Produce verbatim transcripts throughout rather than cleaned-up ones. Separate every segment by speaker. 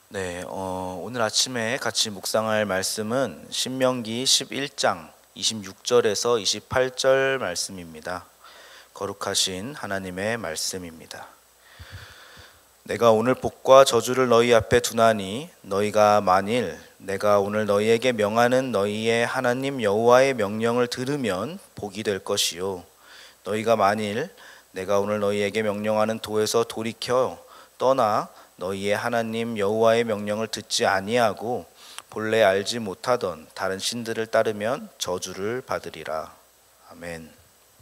Speaker 1: 네, 어, 오늘 아침에 같이 묵상할 말씀은 신명기 십일 장 이십육 절에서 이십팔 절 말씀입니다. 거룩하신 하나님의 말씀입니다. 내가 오늘 복과 저주를 너희 앞에 두나니 너희가 만일 내가 오늘 너희에게 명하는 너희의 하나님 여호와의 명령을 들으면 복이 될 것이요, 너희가 만일 내가 오늘 너희에게 명령하는 도에서 돌이켜 떠나 너희의 하나님 여호와의 명령을 듣지 아니하고 본래 알지 못하던 다른 신들을 따르면 저주를 받으리라. 아멘.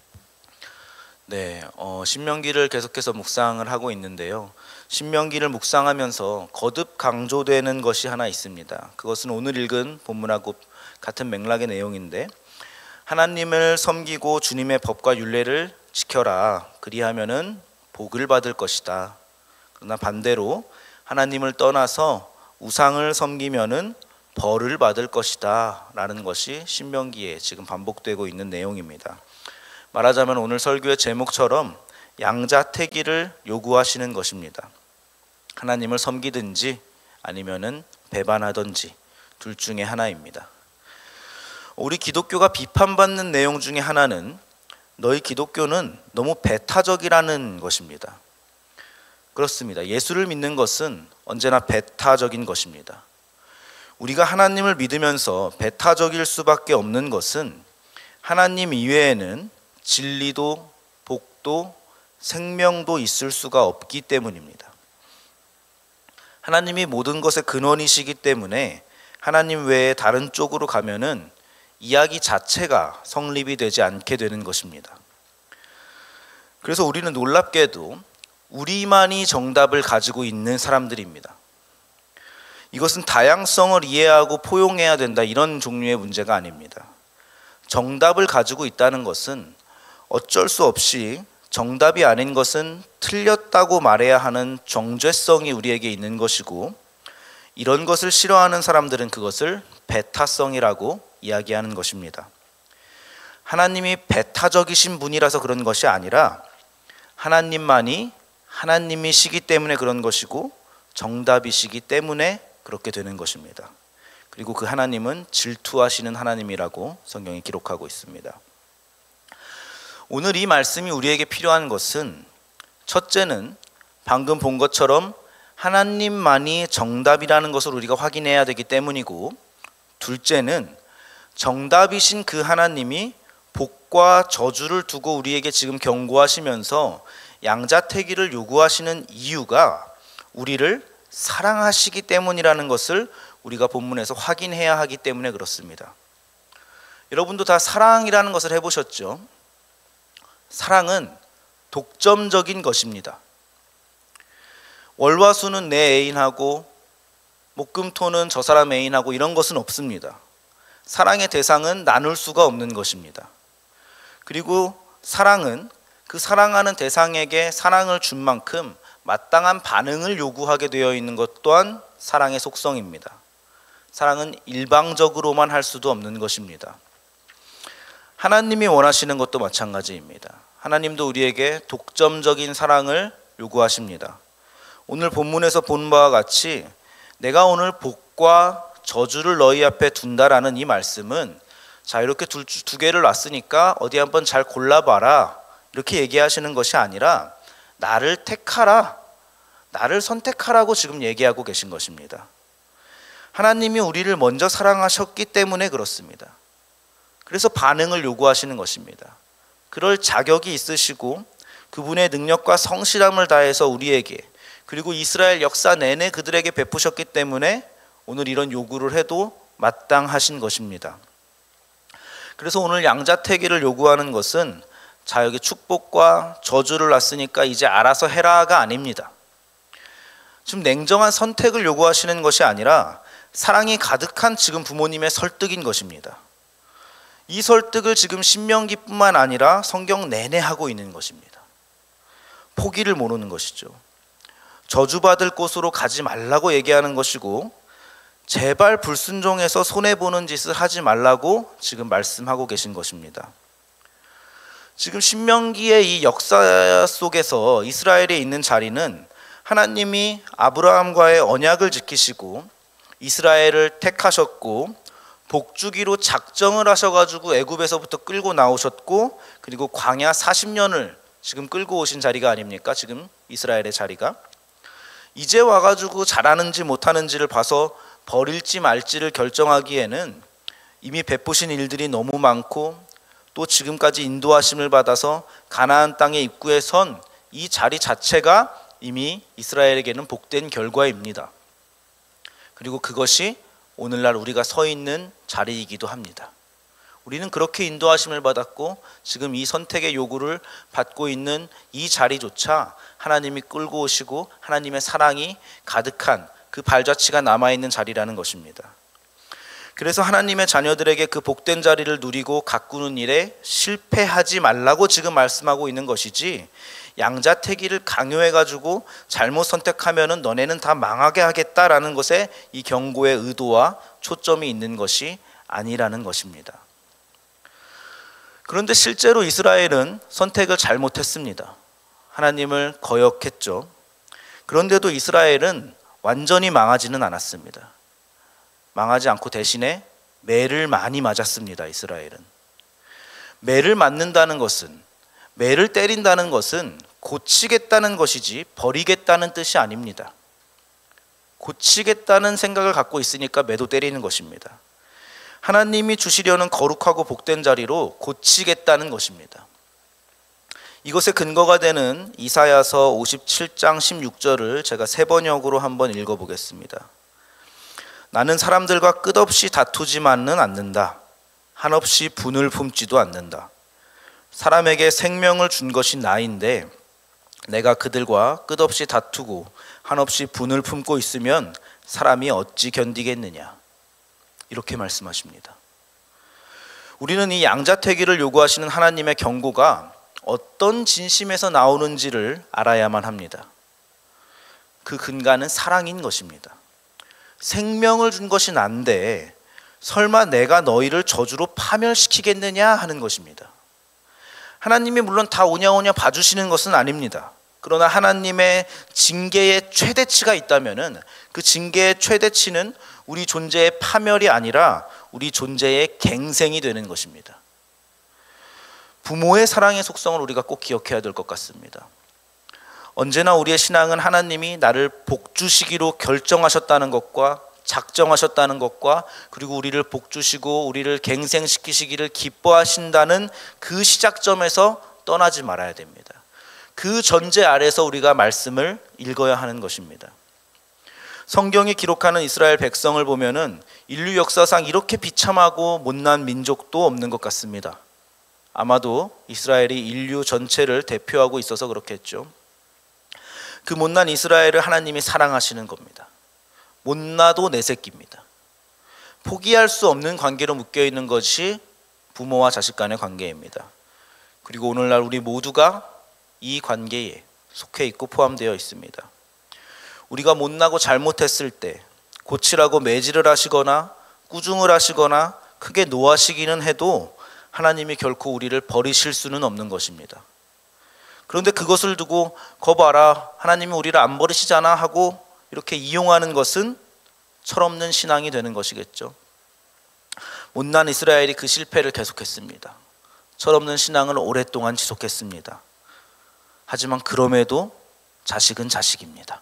Speaker 1: 네, 어, 신명기를 계속해서 묵상을 하고 있는데요. 신명기를 묵상하면서 거듭 강조되는 것이 하나 있습니다. 그것은 오늘 읽은 본문하고 같은 맥락의 내용인데, 하나님을 섬기고 주님의 법과 율례를 지켜라. 그리하면은 복을 받을 것이다. 그러나 반대로 하나님을 떠나서 우상을 섬기면은 벌을 받을 것이다 라는 것이 신명기에 지금 반복되고 있는 내용입니다. 말하자면 오늘 설교의 제목처럼 양자택일을 요구하시는 것입니다. 하나님을 섬기든지 아니면은 배반하든지 둘 중에 하나입니다. 우리 기독교가 비판받는 내용 중에 하나는 너희 기독교는 너무 배타적이라는 것입니다. 그렇습니다. 예수를 믿는 것은 언제나 배타적인 것입니다. 우리가 하나님을 믿으면서 배타적일 수밖에 없는 것은 하나님 이외에는 진리도 복도 생명도 있을 수가 없기 때문입니다. 하나님이 모든 것의 근원이시기 때문에 하나님 외에 다른 쪽으로 가면은 이야기 자체가 성립이 되지 않게 되는 것입니다. 그래서 우리는 놀랍게도 우리만이 정답을 가지고 있는 사람들입니다. 이것은 다양성을 이해하고 포용해야 된다 이런 종류의 문제가 아닙니다. 정답을 가지고 있다는 것은 어쩔 수 없이 정답이 아닌 것은 틀렸다고 말해야 하는 정죄성이 우리에게 있는 것이고, 이런 것을 싫어하는 사람들은 그것을 배타성이라고 이야기하는 것입니다. 하나님이 배타적이신 분이라서 그런 것이 아니라 하나님만이 하나님이시기 때문에 그런 것이고 정답이시기 때문에 그렇게 되는 것입니다. 그리고 그 하나님은 질투하시는 하나님이라고 성경이 기록하고 있습니다. 오늘 이 말씀이 우리에게 필요한 것은, 첫째는 방금 본 것처럼 하나님만이 정답이라는 것을 우리가 확인해야 되기 때문이고, 둘째는 정답이신 그 하나님이 복과 저주를 두고 우리에게 지금 경고하시면서 양자택일을 요구하시는 이유가 우리를 사랑하시기 때문이라는 것을 우리가 본문에서 확인해야 하기 때문에 그렇습니다. 여러분도 다 사랑이라는 것을 해보셨죠? 사랑은 독점적인 것입니다. 월화수는 내 애인하고 목금토는 저 사람 애인하고 이런 것은 없습니다. 사랑의 대상은 나눌 수가 없는 것입니다. 그리고 사랑은 그 사랑하는 대상에게 사랑을 준 만큼 마땅한 반응을 요구하게 되어 있는 것 또한 사랑의 속성입니다. 사랑은 일방적으로만 할 수도 없는 것입니다. 하나님이 원하시는 것도 마찬가지입니다. 하나님도 우리에게 독점적인 사랑을 요구하십니다. 오늘 본문에서 본 바와 같이 내가 오늘 복과 저주를 너희 앞에 둔다라는 이 말씀은, 자 이렇게 두, 두 개를 놨으니까 어디 한번 잘 골라봐라 이렇게 얘기하시는 것이 아니라 나를 택하라, 나를 선택하라고 지금 얘기하고 계신 것입니다. 하나님이 우리를 먼저 사랑하셨기 때문에 그렇습니다. 그래서 반응을 요구하시는 것입니다. 그럴 자격이 있으시고 그분의 능력과 성실함을 다해서 우리에게, 그리고 이스라엘 역사 내내 그들에게 베푸셨기 때문에 오늘 이런 요구를 해도 마땅하신 것입니다. 그래서 오늘 양자택일을 요구하는 것은 자 여기 축복과 저주를 놨으니까 이제 알아서 해라가 아닙니다. 지금 냉정한 선택을 요구하시는 것이 아니라 사랑이 가득한 지금 부모님의 설득인 것입니다. 이 설득을 지금 신명기뿐만 아니라 성경 내내 하고 있는 것입니다. 포기를 모르는 것이죠. 저주받을 곳으로 가지 말라고 얘기하는 것이고, 제발 불순종해서 손해보는 짓을 하지 말라고 지금 말씀하고 계신 것입니다. 지금 신명기의 이 역사 속에서 이스라엘에 있는 자리는 하나님이 아브라함과의 언약을 지키시고 이스라엘을 택하셨고 복주기로 작정을 하셔가지고 애굽에서부터 끌고 나오셨고, 그리고 광야 사십 년을 지금 끌고 오신 자리가 아닙니까? 지금 이스라엘의 자리가. 이제 와가지고 잘하는지 못하는지를 봐서 버릴지 말지를 결정하기에는 이미 베푸신 일들이 너무 많고, 또 지금까지 인도하심을 받아서 가나안 땅의 입구에 선 이 자리 자체가 이미 이스라엘에게는 복된 결과입니다. 그리고 그것이 오늘날 우리가 서 있는 자리이기도 합니다. 우리는 그렇게 인도하심을 받았고 지금 이 선택의 요구를 받고 있는 이 자리조차 하나님이 끌고 오시고 하나님의 사랑이 가득한 그 발자취가 남아있는 자리라는 것입니다. 그래서 하나님의 자녀들에게 그 복된 자리를 누리고 가꾸는 일에 실패하지 말라고 지금 말씀하고 있는 것이지, 양자택일을 강요해가지고 잘못 선택하면은 너네는 다 망하게 하겠다라는 것에 이 경고의 의도와 초점이 있는 것이 아니라는 것입니다. 그런데 실제로 이스라엘은 선택을 잘못했습니다. 하나님을 거역했죠. 그런데도 이스라엘은 완전히 망하지는 않았습니다. 망하지 않고 대신에 매를 많이 맞았습니다. 이스라엘은. 매를 맞는다는 것은, 매를 때린다는 것은 고치겠다는 것이지 버리겠다는 뜻이 아닙니다. 고치겠다는 생각을 갖고 있으니까 매도 때리는 것입니다. 하나님이 주시려는 거룩하고 복된 자리로 고치겠다는 것입니다. 이것의 근거가 되는 이사야서 오십칠 장 십육 절을 제가 세 번역으로 한번 읽어보겠습니다. 나는 사람들과 끝없이 다투지만은 않는다. 한없이 분을 품지도 않는다. 사람에게 생명을 준 것이 나인데 내가 그들과 끝없이 다투고 한없이 분을 품고 있으면 사람이 어찌 견디겠느냐. 이렇게 말씀하십니다. 우리는 이 양자택일을 요구하시는 하나님의 경고가 어떤 진심에서 나오는지를 알아야만 합니다. 그 근간은 사랑인 것입니다. 생명을 준 것이 난데 설마 내가 너희를 저주로 파멸시키겠느냐 하는 것입니다. 하나님이 물론 다 오냐오냐 봐주시는 것은 아닙니다. 그러나 하나님의 징계의 최대치가 있다면은 그 징계의 최대치는 우리 존재의 파멸이 아니라 우리 존재의 갱생이 되는 것입니다. 부모의 사랑의 속성을 우리가 꼭 기억해야 될 것 같습니다. 언제나 우리의 신앙은 하나님이 나를 복주시기로 결정하셨다는 것과 작정하셨다는 것과, 그리고 우리를 복주시고 우리를 갱생시키시기를 기뻐하신다는 그 시작점에서 떠나지 말아야 됩니다. 그 전제 아래서 우리가 말씀을 읽어야 하는 것입니다. 성경이 기록하는 이스라엘 백성을 보면은 인류 역사상 이렇게 비참하고 못난 민족도 없는 것 같습니다. 아마도 이스라엘이 인류 전체를 대표하고 있어서 그렇겠죠. 그 못난 이스라엘을 하나님이 사랑하시는 겁니다. 못나도 내 새끼입니다. 포기할 수 없는 관계로 묶여있는 것이 부모와 자식 간의 관계입니다. 그리고 오늘날 우리 모두가 이 관계에 속해 있고 포함되어 있습니다. 우리가 못나고 잘못했을 때 고치라고 매질을 하시거나 꾸중을 하시거나 크게 노하시기는 해도 하나님이 결코 우리를 버리실 수는 없는 것입니다. 그런데 그것을 두고 거봐라, 하나님이 우리를 안 버리시잖아 하고 이렇게 이용하는 것은 철없는 신앙이 되는 것이겠죠. 못난 이스라엘이 그 실패를 계속했습니다. 철없는 신앙을 오랫동안 지속했습니다. 하지만 그럼에도 자식은 자식입니다.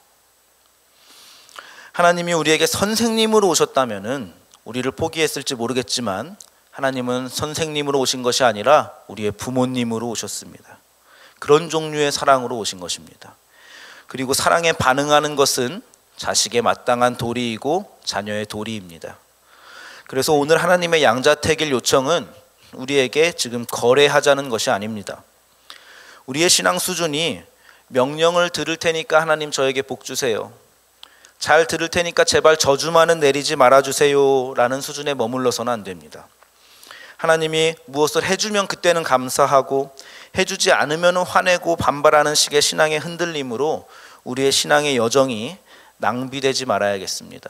Speaker 1: 하나님이 우리에게 선생님으로 오셨다면은 우리를 포기했을지 모르겠지만 하나님은 선생님으로 오신 것이 아니라 우리의 부모님으로 오셨습니다. 그런 종류의 사랑으로 오신 것입니다. 그리고 사랑에 반응하는 것은 자식의 마땅한 도리이고 자녀의 도리입니다. 그래서 오늘 하나님의 양자택일 요청은 우리에게 지금 거래하자는 것이 아닙니다. 우리의 신앙 수준이 명령을 들을 테니까 하나님 저에게 복 주세요, 잘 들을 테니까 제발 저주만은 내리지 말아주세요 라는 수준에 머물러서는 안 됩니다. 하나님이 무엇을 해주면 그때는 감사하고 해주지 않으면 화내고 반발하는 식의 신앙의 흔들림으로 우리의 신앙의 여정이 낭비되지 말아야겠습니다.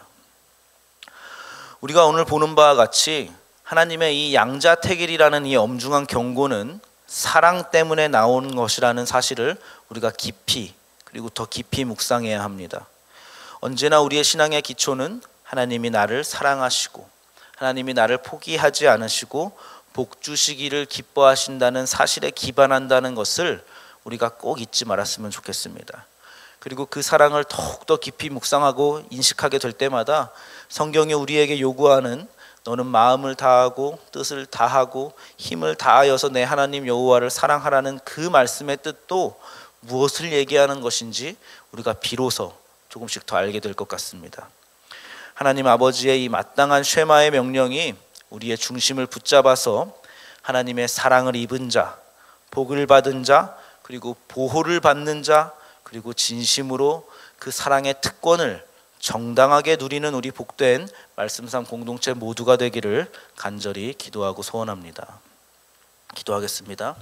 Speaker 1: 우리가 오늘 보는 바와 같이 하나님의 이 양자택일이라는 이 엄중한 경고는 사랑 때문에 나오는 것이라는 사실을 우리가 깊이 그리고 더 깊이 묵상해야 합니다. 언제나 우리의 신앙의 기초는 하나님이 나를 사랑하시고 하나님이 나를 포기하지 않으시고 복 주시기를 기뻐하신다는 사실에 기반한다는 것을 우리가 꼭 잊지 말았으면 좋겠습니다. 그리고 그 사랑을 더욱더 깊이 묵상하고 인식하게 될 때마다 성경이 우리에게 요구하는 너는 마음을 다하고 뜻을 다하고 힘을 다하여서 내 하나님 여호와를 사랑하라는 그 말씀의 뜻도 무엇을 얘기하는 것인지 우리가 비로소 조금씩 더 알게 될 것 같습니다. 하나님 아버지의 이 마땅한 쉐마의 명령이 우리의 중심을 붙잡아서 하나님의 사랑을 입은 자, 복을 받은 자, 그리고 보호를 받는 자, 그리고 진심으로 그 사랑의 특권을 정당하게 누리는 우리 복된 말씀상 공동체 모두가 되기를 간절히 기도하고 소원합니다. 기도하겠습니다.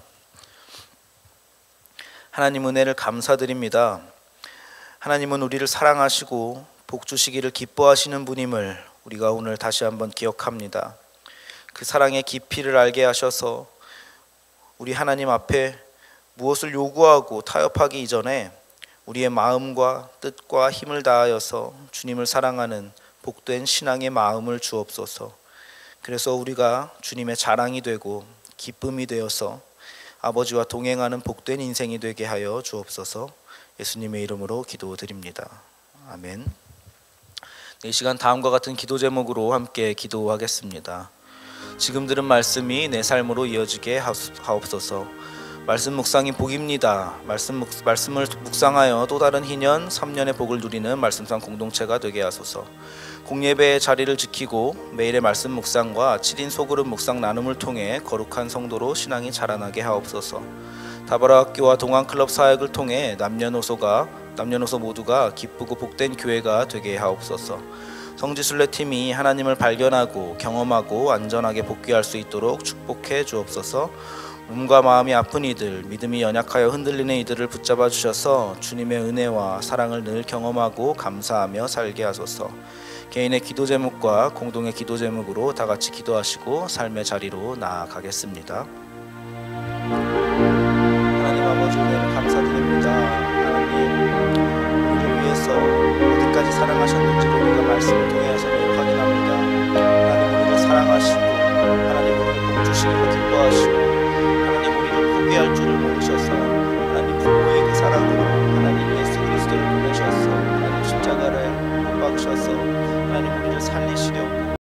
Speaker 1: 하나님 은혜를 감사드립니다. 하나님은 우리를 사랑하시고 복 주시기를 기뻐하시는 분임을 우리가 오늘 다시 한번 기억합니다. 그 사랑의 깊이를 알게 하셔서 우리 하나님 앞에 무엇을 요구하고 타협하기 이전에 우리의 마음과 뜻과 힘을 다하여서 주님을 사랑하는 복된 신앙의 마음을 주옵소서. 그래서 우리가 주님의 자랑이 되고 기쁨이 되어서 아버지와 동행하는 복된 인생이 되게 하여 주옵소서. 예수님의 이름으로 기도드립니다. 아멘. 이 시간 다음과 같은 기도 제목으로 함께 기도하겠습니다. 지금 들은 말씀이 내 삶으로 이어지게 하옵소서. 말씀 묵상이 복입니다. 말씀 묵, 말씀을 묵상하여 또 다른 희년 삼 년의 복을 누리는 말씀상 공동체가 되게 하소서. 공예배의 자리를 지키고 매일의 말씀 묵상과 칠 인 소그룹 묵상 나눔을 통해 거룩한 성도로 신앙이 자라나게 하옵소서. 다바라 학교와 동안클럽 사역을 통해 남녀노소가 남녀노소 모두가 기쁘고 복된 교회가 되게 하옵소서. 성지순례팀이 하나님을 발견하고 경험하고 안전하게 복귀할 수 있도록 축복해 주옵소서. 몸과 마음이 아픈 이들, 믿음이 연약하여 흔들리는 이들을 붙잡아 주셔서 주님의 은혜와 사랑을 늘 경험하고 감사하며 살게 하소서. 개인의 기도 제목과 공동의 기도 제목으로 다 같이 기도하시고 삶의 자리로 나아가겠습니다. 하나님 아버지 은혜를 감사드립니다. 하나님 우리를 위해서 어디까지 사랑하셨는지를 우리가 말씀을 통해 하셔서 확인합니다. 하나님 우리를 사랑하시고 하나님